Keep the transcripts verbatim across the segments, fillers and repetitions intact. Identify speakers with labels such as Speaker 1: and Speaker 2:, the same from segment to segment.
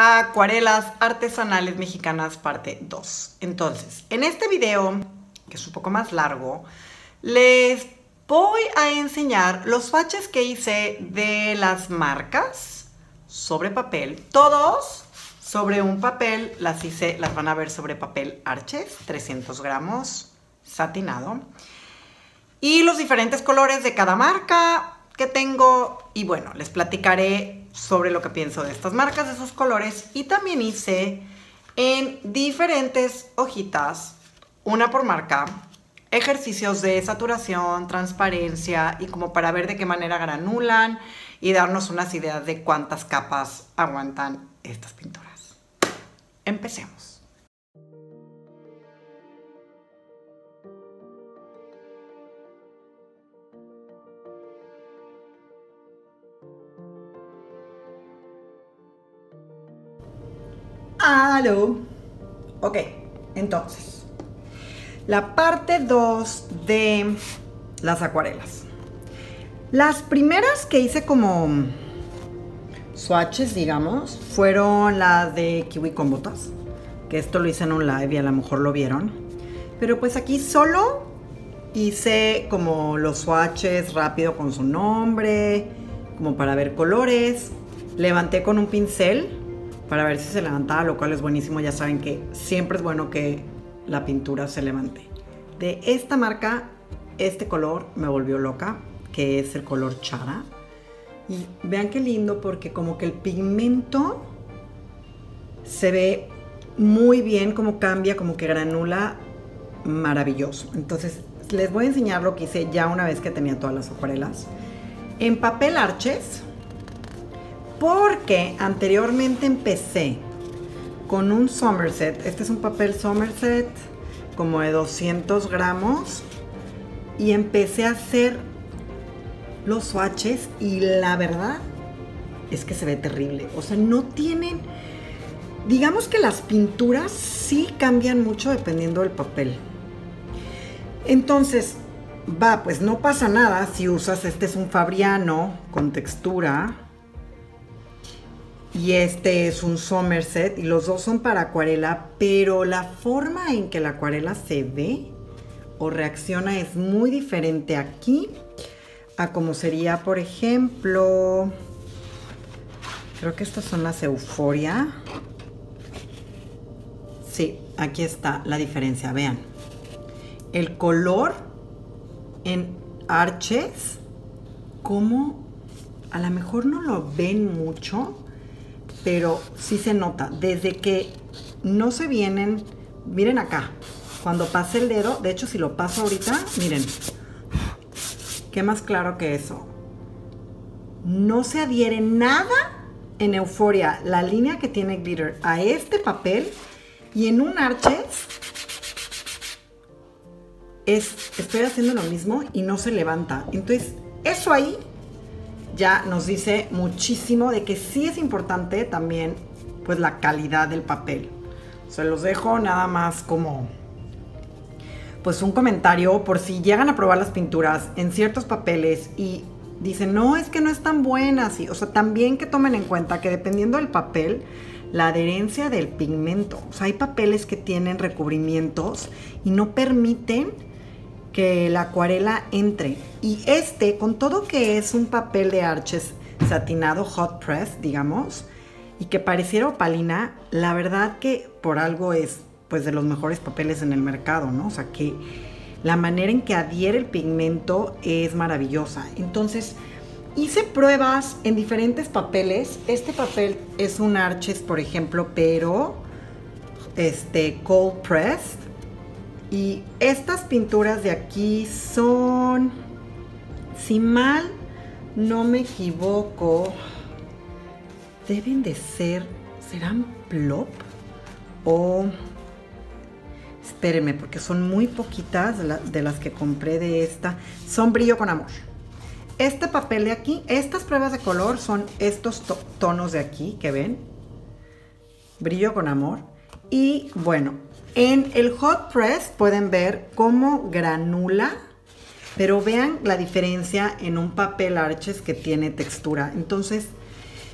Speaker 1: Acuarelas artesanales mexicanas parte dos. Entonces, en este video, que es un poco más largo, les voy a enseñar los swatches que hice de las marcas sobre papel. Todos sobre un papel, las hice, las van a ver sobre papel Arches, trescientos gramos, satinado. Y los diferentes colores de cada marca que tengo. Y bueno, les platicaré sobre lo que pienso de estas marcas, de sus colores. Y también hice en diferentes hojitas, una por marca, ejercicios de saturación, transparencia y como para ver de qué manera granulan y darnos unas ideas de cuántas capas aguantan estas pinturas. Empecemos. ¡Aló! Ok, entonces, la parte dos de las acuarelas. Las primeras que hice como swatches, digamos, fueron las de kiwi con botas, que esto lo hice en un live y a lo mejor lo vieron. Pero pues aquí solo hice como los swatches rápido con su nombre, como para ver colores. Levanté con un pincel para ver si se levantaba, lo cual es buenísimo. Ya saben que siempre es bueno que la pintura se levante. De esta marca, este color me volvió loca, que es el color Chara. Y vean qué lindo, porque como que el pigmento se ve muy bien, como cambia, como que granula, maravilloso. Entonces, les voy a enseñar lo que hice ya una vez que tenía todas las acuarelas. En papel Arches, porque anteriormente empecé con un Somerset. Este es un papel Somerset como de doscientos gramos. Y empecé a hacer los swatches y la verdad es que se ve terrible. O sea, no tienen... Digamos que las pinturas sí cambian mucho dependiendo del papel. Entonces, va, pues no pasa nada si usas... Este es un Fabriano con textura. Y este es un Somerset y los dos son para acuarela, pero la forma en que la acuarela se ve o reacciona es muy diferente aquí a como sería, por ejemplo, creo que estas son las Euphoria. Sí, aquí está la diferencia, vean. El color en Arches, como a lo mejor no lo ven mucho, pero sí se nota, desde que no se vienen, miren acá, cuando pase el dedo, de hecho si lo paso ahorita, miren, qué más claro que eso. No se adhiere nada en Euphoria, la línea que tiene glitter, a este papel, y en un Arches, es, estoy haciendo lo mismo y no se levanta. Entonces, eso ahí ya nos dice muchísimo de que sí es importante también pues la calidad del papel. Se los dejo nada más como pues un comentario por si llegan a probar las pinturas en ciertos papeles y dicen, no, es que no están buenas. Y, o sea, también que tomen en cuenta que dependiendo del papel, la adherencia del pigmento. O sea, hay papeles que tienen recubrimientos y no permiten que la acuarela entre. Y este, con todo que es un papel de Arches satinado hot press, digamos, y que pareciera opalina, la verdad que por algo es pues de los mejores papeles en el mercado, ¿no? O sea que la manera en que adhiere el pigmento es maravillosa. Entonces hice pruebas en diferentes papeles. Este papel es un Arches, por ejemplo, pero este cold pressed. Y estas pinturas de aquí son, si mal no me equivoco, deben de ser, ¿serán Plop? O, espérenme, porque son muy poquitas de, la, de las que compré de esta. Son Brillo con Amor. Este papel de aquí, estas pruebas de color son estos to tonos de aquí que ven. Brillo con Amor. Y bueno, en el hot press pueden ver cómo granula, pero vean la diferencia en un papel Arches que tiene textura. Entonces,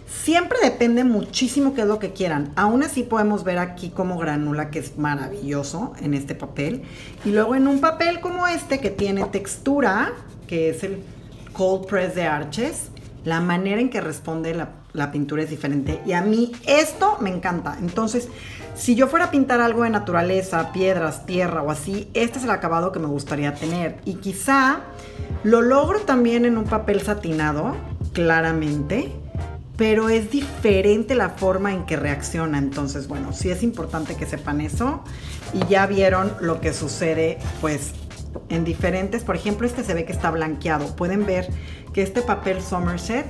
Speaker 1: Siempre depende muchísimo qué es lo que quieran. Aún así podemos ver aquí como granula, que es maravilloso en este papel. Y luego en un papel como este que tiene textura, que es el Cold Press de Arches, la manera en que responde la, la pintura es diferente. Y a mí esto me encanta. Entonces, si yo fuera a pintar algo de naturaleza, piedras, tierra o así, este es el acabado que me gustaría tener. Y quizá lo logro también en un papel satinado, claramente, pero es diferente la forma en que reacciona. Entonces, bueno, sí es importante que sepan eso. Y ya vieron lo que sucede, pues, en diferentes. Por ejemplo, este se ve que está blanqueado. Pueden ver que este papel Somerset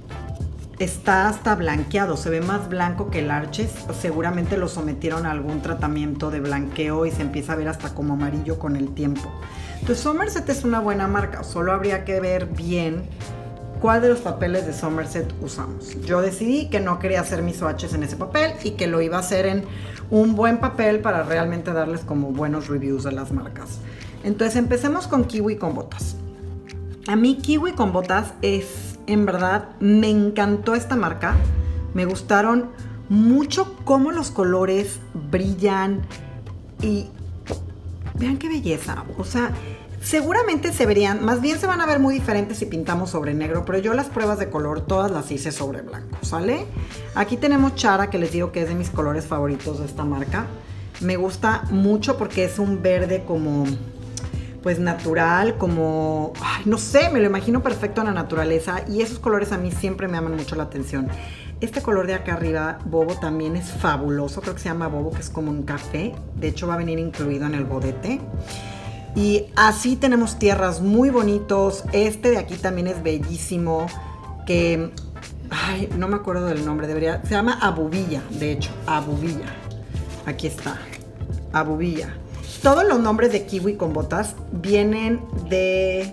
Speaker 1: está hasta blanqueado. Se ve más blanco que el Arches. Seguramente lo sometieron a algún tratamiento de blanqueo y se empieza a ver hasta como amarillo con el tiempo. Entonces, Somerset es una buena marca. Solo habría que ver bien cuál de los papeles de Somerset usamos. Yo decidí que no quería hacer mis swatches en ese papel y que lo iba a hacer en un buen papel para realmente darles como buenos reviews de las marcas. Entonces empecemos con Kiwi con botas. A mí Kiwi con botas es, en verdad, me encantó esta marca. Me gustaron mucho cómo los colores brillan y vean qué belleza. O sea, seguramente se verían, más bien se van a ver muy diferentes si pintamos sobre negro, pero yo las pruebas de color todas las hice sobre blanco, ¿sale? Aquí tenemos Chara, que les digo que es de mis colores favoritos de esta marca. Me gusta mucho porque es un verde como, pues natural, como, ay, no sé, me lo imagino perfecto en la naturaleza y esos colores a mí siempre me llaman mucho la atención. Este color de acá arriba, Bobo, también es fabuloso, creo que se llama Bobo, que es como un café, de hecho va a venir incluido en el bodete. Y así tenemos tierras muy bonitos. Este de aquí también es bellísimo, que, ay, no me acuerdo del nombre, debería, se llama Abubilla, de hecho, Abubilla. Aquí está, Abubilla. Todos los nombres de Kiwi con botas vienen de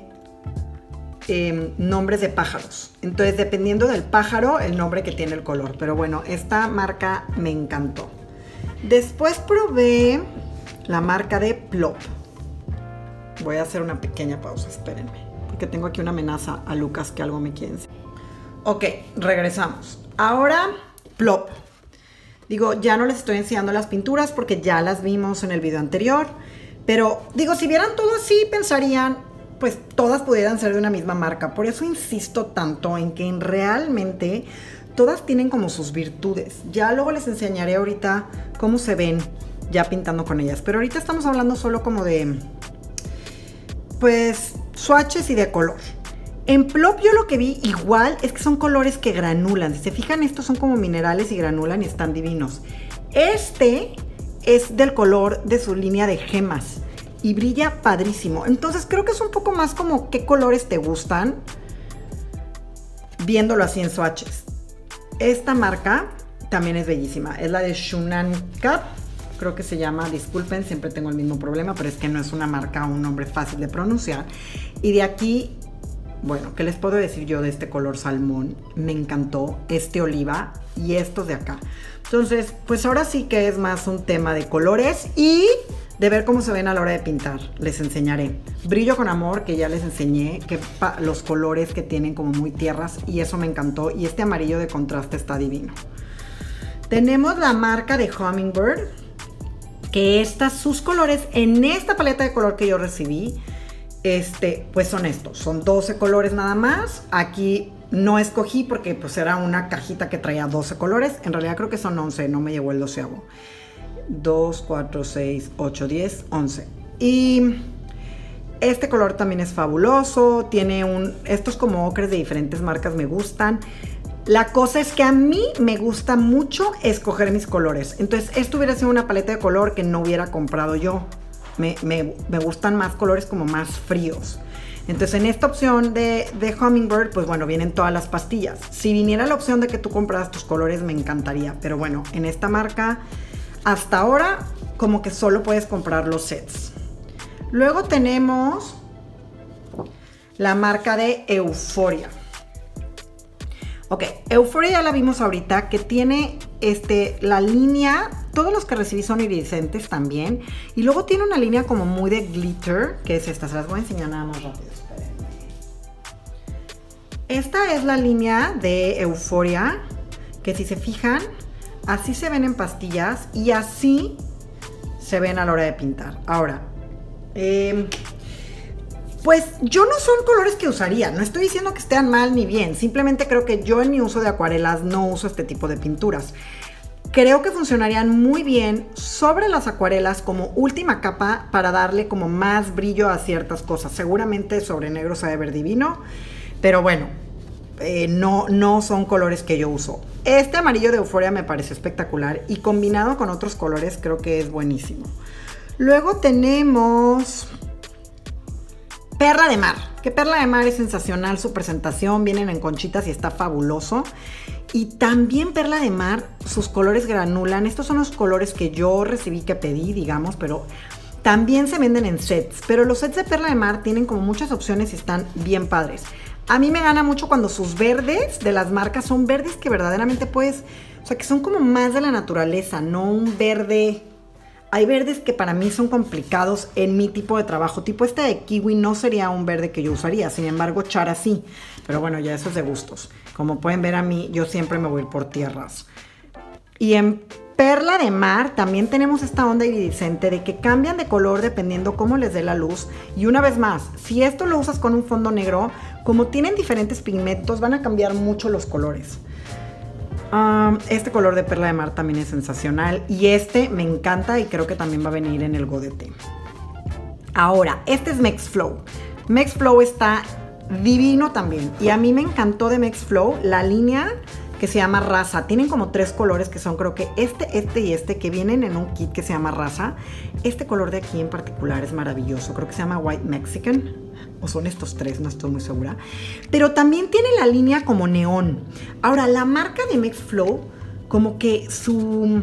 Speaker 1: eh, nombres de pájaros. Entonces, dependiendo del pájaro, el nombre que tiene el color. Pero bueno, esta marca me encantó. Después probé la marca de Plop. Voy a hacer una pequeña pausa, espérenme, porque tengo aquí una amenaza a Lucas que algo me quiere enseñar. Ok, regresamos. Ahora, Plop. Digo, ya no les estoy enseñando las pinturas porque ya las vimos en el video anterior. Pero, digo, si vieran todo así, pensarían, pues todas pudieran ser de una misma marca. Por eso insisto tanto en que realmente todas tienen como sus virtudes. Ya luego les enseñaré ahorita cómo se ven ya pintando con ellas. Pero ahorita estamos hablando solo como de, pues, swatches y de color. En Plop yo lo que vi igual es que son colores que granulan. Si se fijan, estos son como minerales y granulan y están divinos. Este es del color de su línea de gemas y brilla padrísimo. Entonces creo que es un poco más como qué colores te gustan viéndolo así en swatches. Esta marca también es bellísima. Es la de Shunan Cup. Creo que se llama, disculpen, siempre tengo el mismo problema, pero es que no es una marca o un nombre fácil de pronunciar. Y de aquí, bueno, ¿qué les puedo decir yo de este color salmón? Me encantó este oliva y estos de acá. Entonces, pues ahora sí que es más un tema de colores y de ver cómo se ven a la hora de pintar. Les enseñaré. Brillo con amor, que ya les enseñé, que los colores que tienen como muy tierras y eso me encantó. Y este amarillo de contraste está divino. Tenemos la marca de Hummingbird, que estas, sus colores en esta paleta de color que yo recibí, este, pues son estos, son doce colores nada más. Aquí no escogí porque pues era una cajita que traía doce colores, en realidad creo que son once, no me llegó el doceavo. dos, cuatro, seis, ocho, diez, once. Y este color también es fabuloso, tiene un, estos como ocres de diferentes marcas me gustan. La cosa es que a mí me gusta mucho escoger mis colores. Entonces, esto hubiera sido una paleta de color que no hubiera comprado yo. Me, me, me gustan más colores como más fríos. Entonces, en esta opción de, de Hummingbird, pues bueno, vienen todas las pastillas. Si viniera la opción de que tú compras tus colores, me encantaría. Pero bueno, en esta marca, hasta ahora, como que solo puedes comprar los sets. Luego tenemos la marca de Euphoria. Ok, Euphoria ya la vimos ahorita, que tiene este, la línea, todos los que recibí son iridiscentes también, y luego tiene una línea como muy de glitter, que es esta, se las voy a enseñar nada más rápido, espérenme. Esta es la línea de Euphoria, que si se fijan, así se ven en pastillas y así se ven a la hora de pintar. Ahora, eh, pues yo no son colores que usaría, no estoy diciendo que estén mal ni bien, simplemente creo que yo en mi uso de acuarelas no uso este tipo de pinturas. Creo que funcionarían muy bien sobre las acuarelas como última capa para darle como más brillo a ciertas cosas. Seguramente sobre negro se debe ver divino, pero bueno, eh, no, no son colores que yo uso. Este amarillo de Euphoria me parece espectacular y combinado con otros colores creo que es buenísimo. Luego tenemos Perla de Mar, que Perla de Mar es sensacional su presentación, vienen en conchitas y está fabuloso. Y también Perla de Mar, sus colores granulan. Estos son los colores que yo recibí, que pedí, digamos, pero también se venden en sets. Pero los sets de Perla de Mar tienen como muchas opciones y están bien padres. A mí me gana mucho cuando sus verdes de las marcas son verdes que verdaderamente puedes, o sea, que son como más de la naturaleza, no un verde. Hay verdes que para mí son complicados en mi tipo de trabajo. Tipo este de kiwi no sería un verde que yo usaría, sin embargo Chara sí. Pero bueno, ya eso es de gustos. Como pueden ver a mí, yo siempre me voy por tierras. Y en Perla de Mar también tenemos esta onda iridiscente de que cambian de color dependiendo cómo les dé la luz. Y una vez más, si esto lo usas con un fondo negro, como tienen diferentes pigmentos, van a cambiar mucho los colores. Um, este color de Perla de Mar también es sensacional. Y este me encanta y creo que también va a venir en el godete. Ahora, este es Mex Flow. Mex Flow está divino también. Y a mí me encantó de Mex Flow la línea que se llama Raza. Tienen como tres colores que son, creo que este, este y este, que vienen en un kit que se llama Raza. Este color de aquí en particular es maravilloso. Creo que se llama White Mexican. O son estos tres, no estoy muy segura. Pero también tiene la línea como neón. Ahora, la marca de Mex Flow, como que su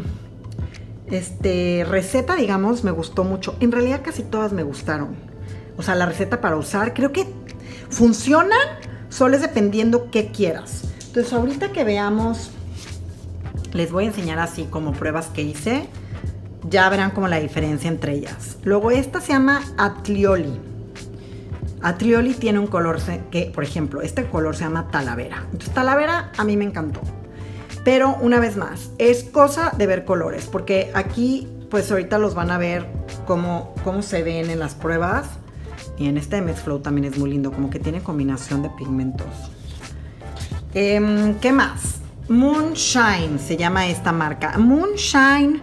Speaker 1: este, receta, digamos, me gustó mucho. En realidad casi todas me gustaron. O sea, la receta para usar, creo que funcionan, solo es dependiendo qué quieras. Entonces, ahorita que veamos, les voy a enseñar así como pruebas que hice. Ya verán como la diferencia entre ellas. Luego, esta se llama Atlioli. Atlioli tiene un color que, por ejemplo, este color se llama Talavera. Entonces, Talavera a mí me encantó. Pero, una vez más, es cosa de ver colores. Porque aquí, pues ahorita los van a ver cómo, cómo se ven en las pruebas. Y en este de Mex Flow también es muy lindo. Como que tiene combinación de pigmentos. Eh, ¿Qué más? Moonshine se llama esta marca. Moonshine,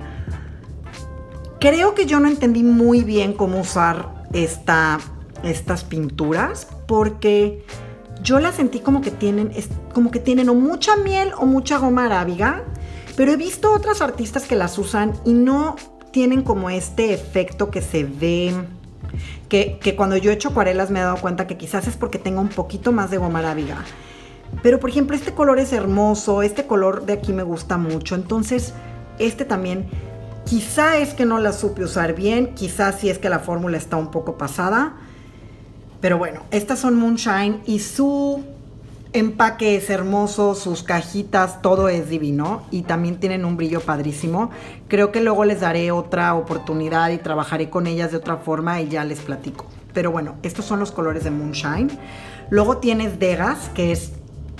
Speaker 1: creo que yo no entendí muy bien cómo usar esta, estas pinturas, porque yo las sentí como que tienen, es, como que tienen o mucha miel o mucha goma arábiga, pero he visto otras artistas que las usan y no tienen como este efecto que se ve, que, que cuando yo he hecho acuarelas me he dado cuenta que quizás es porque tenga un poquito más de goma arábiga. Pero, por ejemplo, este color es hermoso, este color de aquí me gusta mucho. Entonces, este también, quizá es que no la supe usar bien, quizá sí es que la fórmula está un poco pasada. Pero bueno, estas son Moonshine y su empaque es hermoso, sus cajitas, todo es divino. Y también tienen un brillo padrísimo. Creo que luego les daré otra oportunidad y trabajaré con ellas de otra forma y ya les platico. Pero bueno, estos son los colores de Moonshine. Luego tienes Degas, que es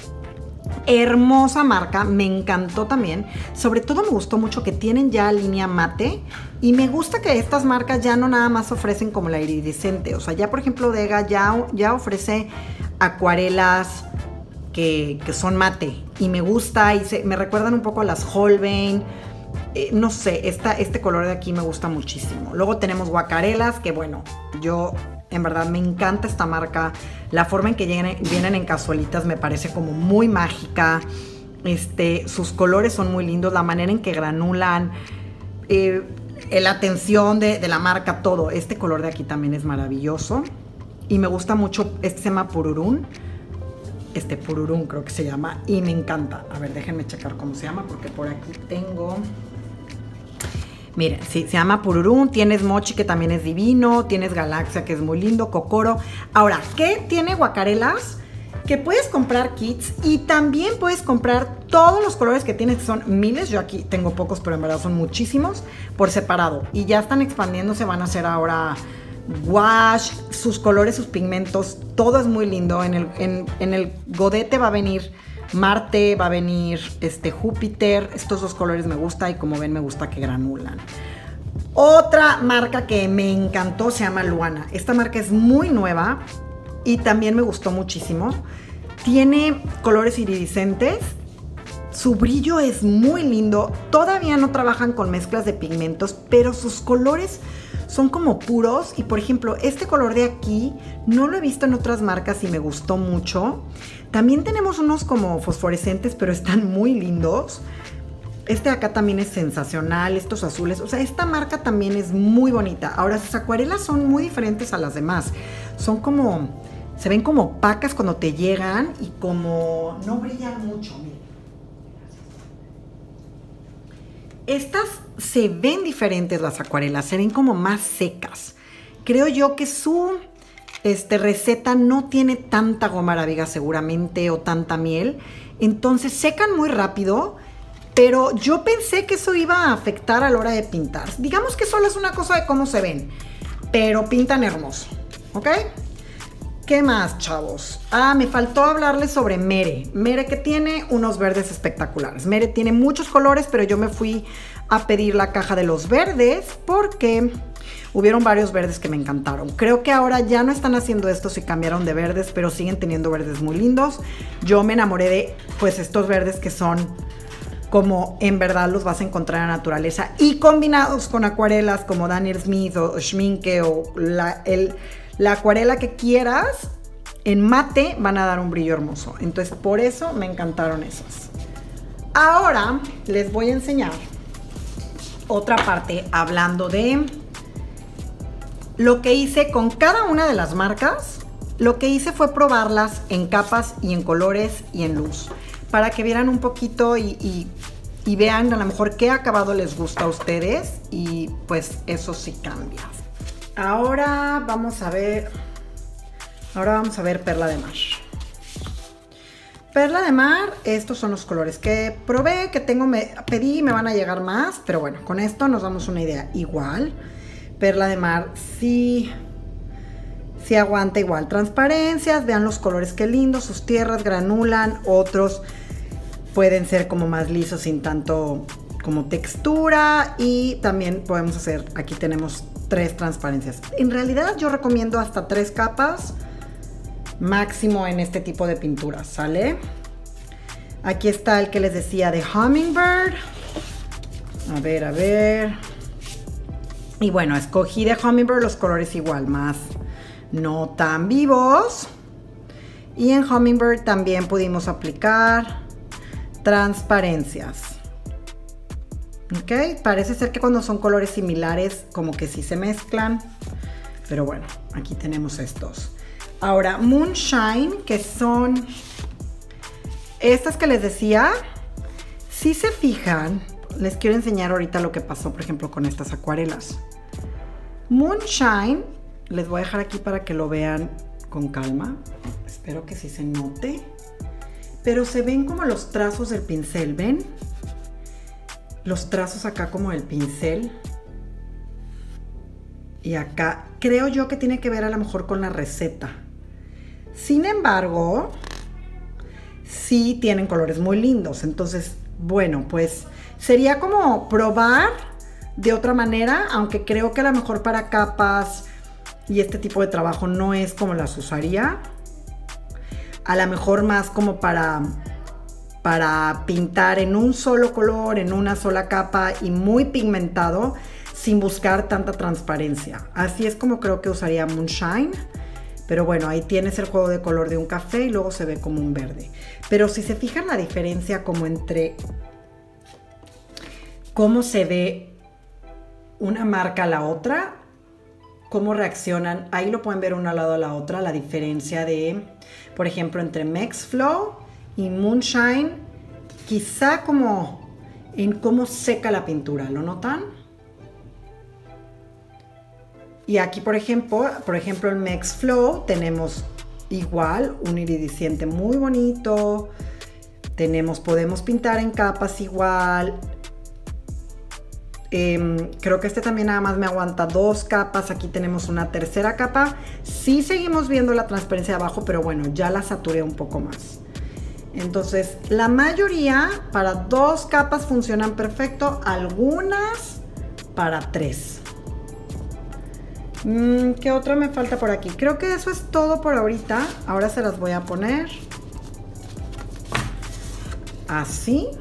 Speaker 1: hermosa marca, me encantó también. Sobre todo me gustó mucho que tienen ya línea mate y me gusta que estas marcas ya no nada más ofrecen como la iridiscente. O sea, ya por ejemplo Degas ya, ya ofrece acuarelas que, que son mate y me gusta y se, me recuerdan un poco a las Holbein. Eh, no sé, esta, este color de aquí me gusta muchísimo. Luego tenemos Guacarelas, que bueno, yo en verdad me encanta esta marca. La forma en que vienen, vienen en cazuelitas me parece como muy mágica. Este, sus colores son muy lindos, la manera en que granulan, eh, la atención de, de la marca, todo. Este color de aquí también es maravilloso. Y me gusta mucho, este se llama Pururún. Este Pururún creo que se llama y me encanta. A ver, déjenme checar cómo se llama porque por aquí tengo... Miren, sí, se llama Pururún, tienes Mochi que también es divino, tienes Galaxia que es muy lindo, Kokoro. Ahora, ¿qué tiene Guacarelas? Que puedes comprar kits y también puedes comprar todos los colores que tienes, que son miles. Yo aquí tengo pocos, pero en verdad son muchísimos, por separado. Y ya están expandiéndose, van a hacer ahora wash, sus colores, sus pigmentos, todo es muy lindo. En el, en, en el godete va a venir Marte, va a venir este Júpiter. Estos dos colores me gusta y como ven me gusta que granulan. Otra marca que me encantó se llama Luana. Esta marca es muy nueva y también me gustó muchísimo. Tiene colores iridiscentes. Su brillo es muy lindo. Todavía no trabajan con mezclas de pigmentos, pero sus colores son como puros. Y por ejemplo, este color de aquí no lo he visto en otras marcas y me gustó mucho. También tenemos unos como fosforescentes, pero están muy lindos. Este de acá también es sensacional, estos azules. O sea, esta marca también es muy bonita. Ahora, sus acuarelas son muy diferentes a las demás. Son como, se ven como opacas cuando te llegan y como no brillan mucho. Miren. Estas se ven diferentes, las acuarelas, se ven como más secas. Creo yo que su este, receta no tiene tanta goma arábiga seguramente o tanta miel. Entonces secan muy rápido. Pero yo pensé que eso iba a afectar a la hora de pintar. Digamos que solo es una cosa de cómo se ven. Pero pintan hermoso, ¿ok? ¿Qué más, chavos? Ah, me faltó hablarles sobre Mere. Mere que tiene unos verdes espectaculares. Mere tiene muchos colores, pero yo me fui a pedir la caja de los verdes porque hubieron varios verdes que me encantaron. Creo que ahora ya no están haciendo estos y cambiaron de verdes, pero siguen teniendo verdes muy lindos. Yo me enamoré de, pues, estos verdes que son como en verdad los vas a encontrar en la naturaleza y combinados con acuarelas como Daniel Smith o Schmincke o la, el, la acuarela que quieras, en mate van a dar un brillo hermoso. Entonces por eso me encantaron esas. Ahora les voy a enseñar otra parte hablando de lo que hice con cada una de las marcas. Lo que hice fue probarlas en capas y en colores y en luz, para que vieran un poquito y, y, y vean a lo mejor qué acabado les gusta a ustedes y pues eso sí cambia. Ahora vamos a ver, ahora vamos a ver Perla de Mar. Perla de Mar, estos son los colores que probé, que tengo, me pedí y me van a llegar más, pero bueno, con esto nos damos una idea. Igual, Perla de Mar sí... Sí aguanta igual transparencias, vean los colores qué lindos, sus tierras granulan, otros pueden ser como más lisos sin tanto como textura y también podemos hacer, aquí tenemos tres transparencias. En realidad yo recomiendo hasta tres capas máximo en este tipo de pinturas, ¿sale? Aquí está el que les decía de Hummingbird. A ver, a ver. Y bueno, escogí de Hummingbird los colores igual, más no tan vivos. Y en Hummingbird también pudimos aplicar transparencias. Ok, parece ser que cuando son colores similares como que sí se mezclan. Pero bueno, aquí tenemos estos. Ahora, Moonshine, que son estas que les decía. Si se fijan, les quiero enseñar ahorita lo que pasó, por ejemplo, con estas acuarelas. Moonshine, les voy a dejar aquí para que lo vean con calma. Espero que sí se note. Pero se ven como los trazos del pincel, ¿ven? Los trazos acá como del pincel. Y acá, creo yo que tiene que ver a lo mejor con la receta. Sin embargo, sí tienen colores muy lindos. Entonces, bueno, pues sería como probar de otra manera, aunque creo que a lo mejor para capas y este tipo de trabajo no es como las usaría. A lo mejor más como para, para pintar en un solo color, en una sola capa y muy pigmentado, sin buscar tanta transparencia. Así es como creo que usaría Moonshine. Pero bueno, ahí tienes el juego de color de un café y luego se ve como un verde. Pero si se fijan la diferencia como entre cómo se ve una marca a la otra, cómo reaccionan, ahí lo pueden ver una al lado a la otra, la diferencia de, por ejemplo, entre Mexflow y Moonshine, quizá como en cómo seca la pintura, ¿lo notan? Y aquí, por ejemplo, por ejemplo, en Mexflow tenemos igual un iridiscente muy bonito, tenemos, podemos pintar en capas igual. Eh, creo que este también nada más me aguanta dos capas. Aquí tenemos una tercera capa. Sí seguimos viendo la transparencia de abajo, pero bueno, ya la saturé un poco más. Entonces, la mayoría para dos capas funcionan perfecto, algunas para tres. Mm, ¿Qué otra me falta por aquí? Creo que eso es todo por ahorita. Ahora se las voy a poner así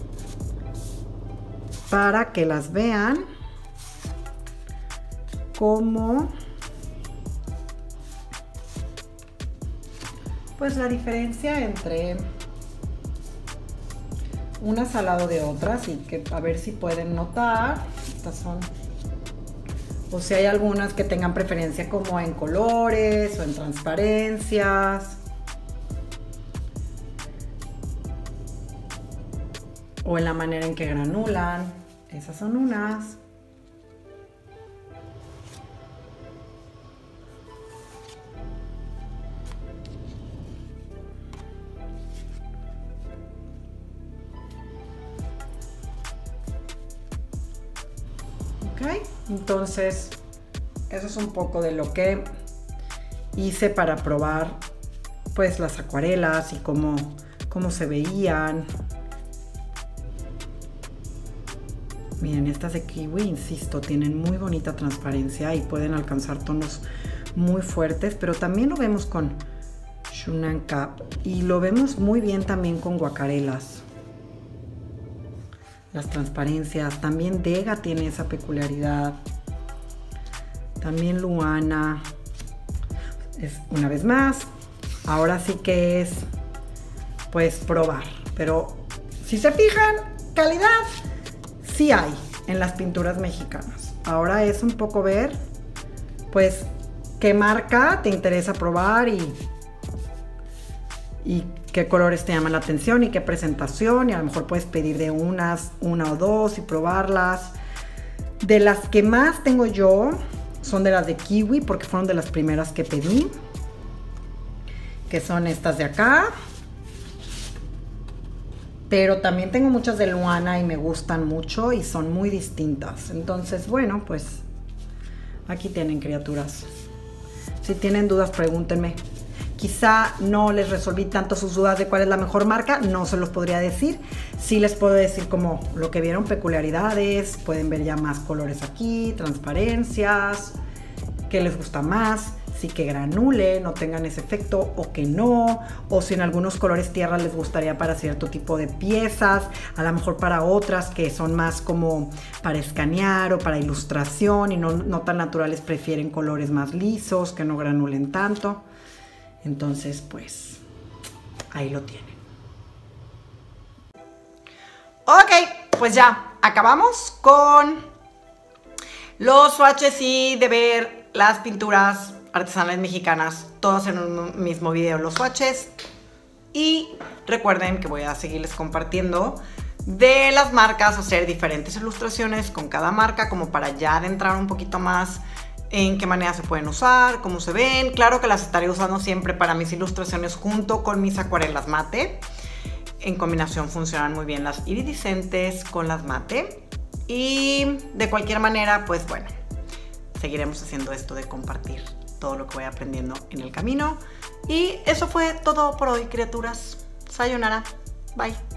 Speaker 1: para que las vean como pues la diferencia entre unas al lado de otras y que a ver si pueden notar. Estas son, o si hay algunas que tengan preferencia como en colores o en transparencias o en la manera en que granulan. Esas son unas. Ok, entonces eso es un poco de lo que hice para probar pues las acuarelas y cómo, cómo se veían. Miren, estas de kiwi, insisto, tienen muy bonita transparencia y pueden alcanzar tonos muy fuertes, pero también lo vemos con Shunan Cap y lo vemos muy bien también con guacarelas. Las transparencias, también Dega tiene esa peculiaridad, también Luana. Es, una vez más, ahora sí que es pues probar, pero si se fijan, calidad sí hay en las pinturas mexicanas. Ahora es un poco ver pues qué marca te interesa probar y, y qué colores te llaman la atención y qué presentación, y a lo mejor puedes pedir de unas, una o dos y probarlas. De las que más tengo yo son de las de kiwi, porque fueron de las primeras que pedí, que son estas de acá. Pero también tengo muchas de Luana y me gustan mucho y son muy distintas. Entonces, bueno, pues aquí tienen, criaturas. Si tienen dudas, pregúntenme. Quizá no les resolví tanto sus dudas de cuál es la mejor marca, no se los podría decir. Sí les puedo decir como lo que vieron, peculiaridades, pueden ver ya más colores aquí, transparencias, qué les gusta más, si que granule, no tengan ese efecto o que no, o si en algunos colores tierra les gustaría para cierto tipo de piezas, a lo mejor para otras que son más como para escanear o para ilustración y no, no tan naturales, prefieren colores más lisos, que no granulen tanto. Entonces, pues, ahí lo tienen. Ok, pues ya, acabamos con los swatches y de ver las pinturas artesanales mexicanas, todas en un mismo video, los swatches. Y recuerden que voy a seguirles compartiendo de las marcas, hacer diferentes ilustraciones con cada marca, como para ya adentrar un poquito más en qué manera se pueden usar, cómo se ven. Claro que las estaré usando siempre para mis ilustraciones junto con mis acuarelas mate. En combinación funcionan muy bien las iridiscentes con las mate. Y de cualquier manera, pues bueno, seguiremos haciendo esto de compartir todo lo que voy aprendiendo en el camino. Y eso fue todo por hoy, criaturas. Sayonara. Bye.